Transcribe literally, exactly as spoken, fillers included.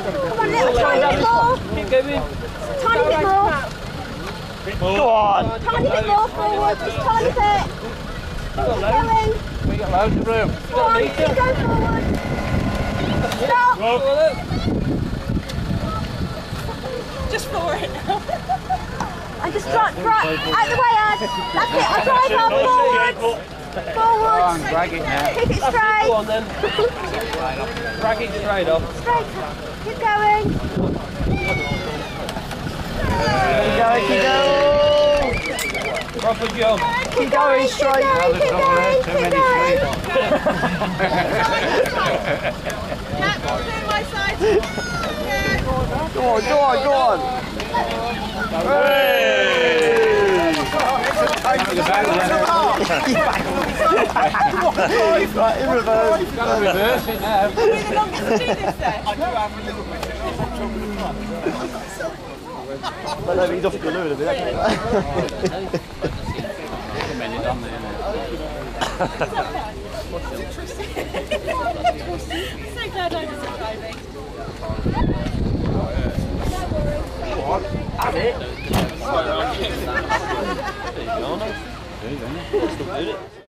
Come on, little tiny bit more. Keep going. Tiny bit more. Go on. Tiny bit more forward. Just tiny bit. Keep going. We got loads of room. Come on, keep going forward. Stop. Just floor it now. And just drive, drive, out the way, Ad. That's it, I'll drive her forward. Forward. Go on, drag it now. Keep it straight. Go on then. Drag it straight up. Straight. Keep going. Keep going, keep going. Proper jump. Keep going straight. Keep going, keep going, keep going. Yeah, do my side. Yeah. Go on, go on, go on. Hey! Right, in reverse. you've got to reverse it now. We're the longest to do this then. But no, he's off your loo in a bit. So glad I wasn't driving. Have it. There you go.